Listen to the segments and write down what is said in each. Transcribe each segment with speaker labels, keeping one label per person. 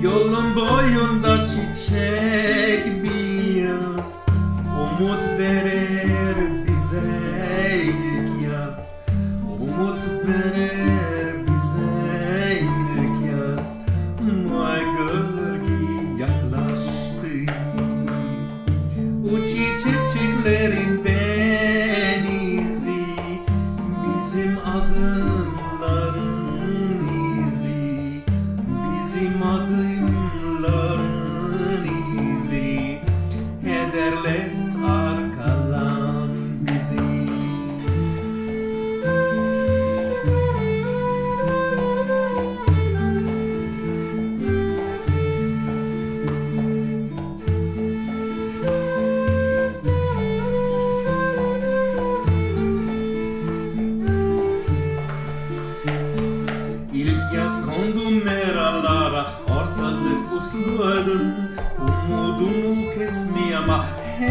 Speaker 1: Yolun boyunda çiçek beyaz, umut verir bize ilk yaz. Umut verir bize ilk yaz. My gölge yaklaştı. O çiçeklerin benizi, bizim adımların izi, bizim adımların izi, ederles arkalan bizi. İlk yaz kondu meralara, ortalık uslu aydın, umudunu kesmiyor ama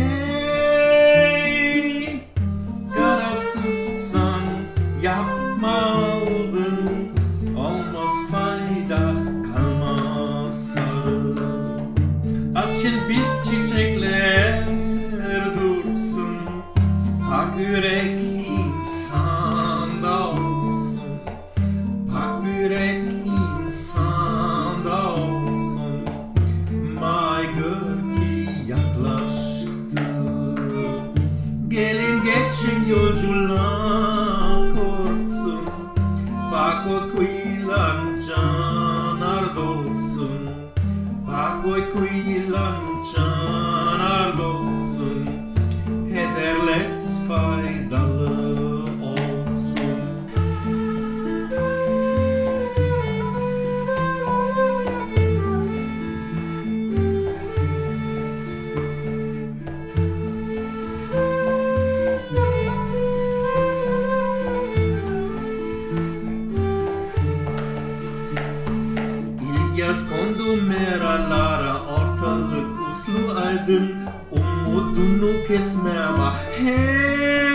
Speaker 1: hey, karasızsan yapmadın, olmaz fayda kalmaz sarı. Açın biz çiçekler dursun, pak yürek insanda olsun. Pak yürek insanda olsun. My gölge yaklaştı. Gelin geçin yolculuğa korksun. Bak o kuyulan canar dolsun. Bak o kuyulan canar dolsun. Ederles faydalı olsun. Yaz kondu meralara, ortalık uslu aydın, umudunu kesme ama hey.